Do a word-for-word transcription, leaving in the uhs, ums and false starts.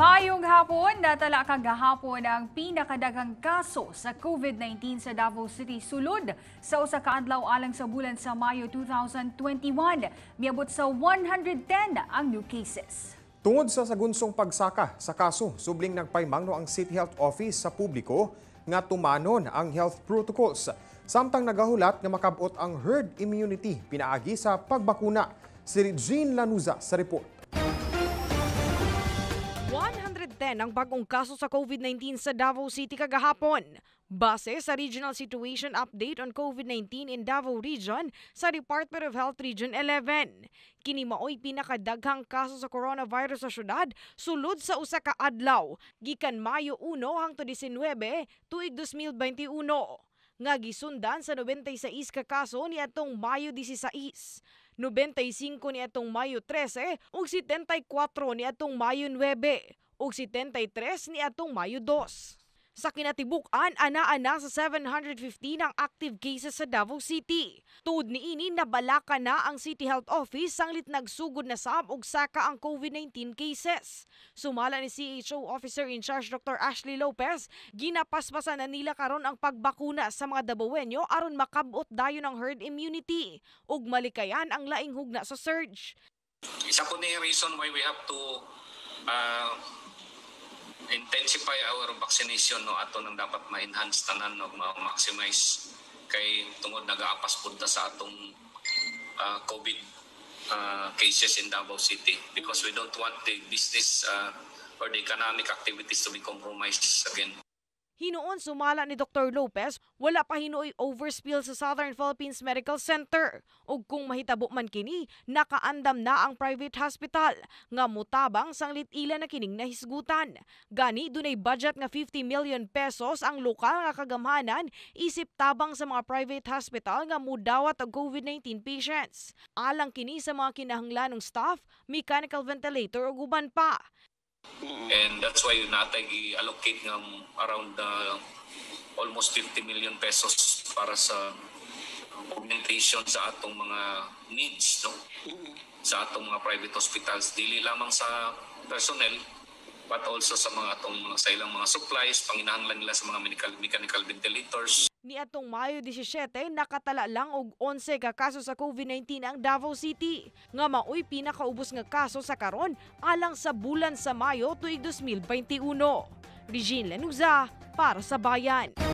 Mayong hapon, natala kagahapon ang pinakadaghang kaso sa COVID nineteen sa Davao City, sulod sa usa ka adlaw alang sa bulan sa Mayo two thousand twenty-one. Miabot sa one hundred ten ang new cases. Tungod sa sagunsong pagsaka sa kaso, subling nagpaymangno ang City Health Office sa publiko nga tumanon ang health protocols. Samtang nagahulat nga makabot ang herd immunity pinaagi sa pagbakuna. Si Jean Lanuza sa report. one hundred ten ang bagong kaso sa COVID nineteen sa Davao City kagahapon. Base sa Regional Situation Update on COVID nineteen in Davao Region sa Department of Health Region eleven. Kini maoy pinakadaghang kaso sa coronavirus sa syudad sulod sa usa ka adlaw, gikan Mayo uno hangtod labinwebe tuig two thousand twenty-one. Nga gisundan sa ninety-six ka kaso niadtong Mayo sixteen. ninety-five ni atong Mayo thirteen ug seventy-four ni atong Mayo nine ug seventy-three ni atong Mayo two. Sa kinatibuk-an, ana-ana sa seven hundred fifteen ang active cases sa Davao City. Tuod niini nabalaka na ang City Health Office sanglit nagsugod na sab og saka ang COVID nineteen cases. Sumala ni C H O Officer in Charge Doctor Ashley Lopez, ginapaspasan na nila karon ang pagbakuna sa mga Davaoenyo aron makabot dayon ang herd immunity ug malikayan ang laing hugna sa surge. Isa po ni reason why we have to uh, intensify our vaccination, no, ato nang dapat ma-enhance tanan no, ma-maximize kay tungod nag-aapas punta sa atong uh, COVID uh, cases in Davao City because we don't want the business uh, or the economic activities to be compromised again. Hinuon sumala ni Doctor Lopez, wala pa hinuoy overspill sa Southern Philippines Medical Center. Ug kung mahitabo man kini, nakaandam na ang private hospital nga mutabang sanglit ila na kining nahisgutan. Gani dunay budget nga fifty million pesos ang lokal nga kagamhanan isip tabang sa mga private hospital nga mudawat og COVID nineteen patients. Alang kini sa mga kinahanglanong staff, mechanical ventilator ug uban pa. And that's why natay i-allocate ng around uh, almost fifty million pesos para sa augmentation sa atong mga needs, no? Sa atong mga private hospitals, dili lamang sa personnel but also sa mga atong sa ilang mga supplies, panginahanglan nila sa mga mechanical, mechanical ventilators. Ni atong Mayo seventeen, nakatala lang og eleven ka kaso sa COVID nineteen ang Davao City. Nga maoy pinakaubos nga kaso sa karon alang sa bulan sa Mayo tuig two thousand twenty-one. Regine Lanuza para sa Bayan.